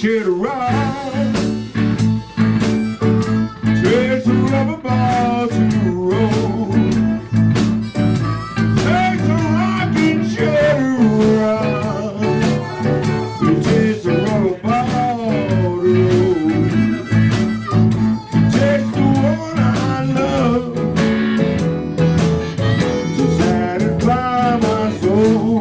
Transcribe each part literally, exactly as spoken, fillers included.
shit around. Takes a rubber ball to roll. Takes a rocking chair around. It takes a rubber ball to roll. It takes the one I love to satisfy my soul.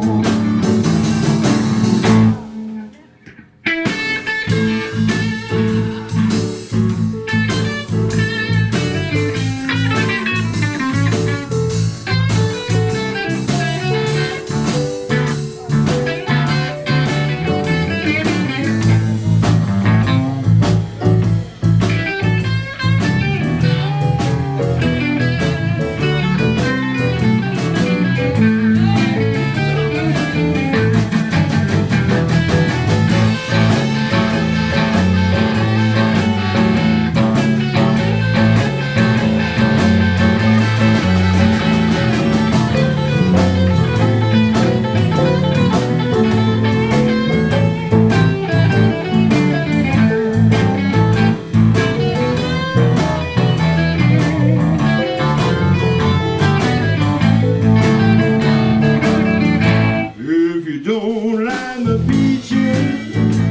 Don't like the beaches,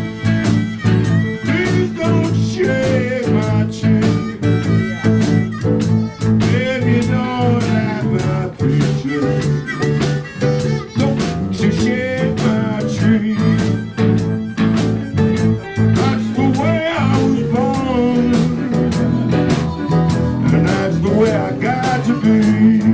please don't shake my chain. If you don't like my pictures, don't you shake my tree. That's the way I was born, and that's the way I got to be.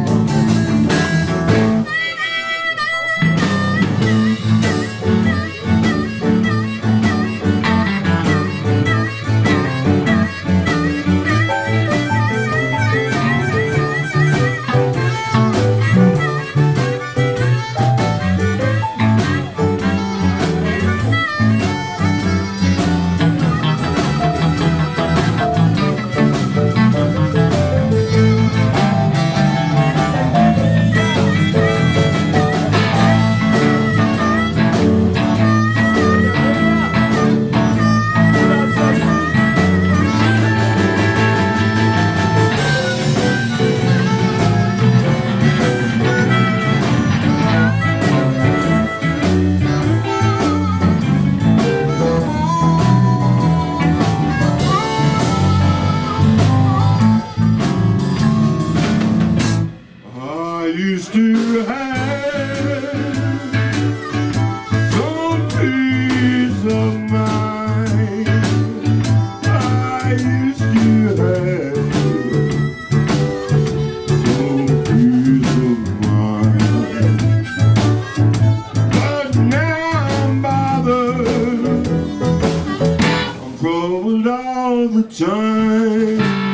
I used to have some peace of mind. I used to have some peace of mind. But now I'm bothered, I'm troubled all the time.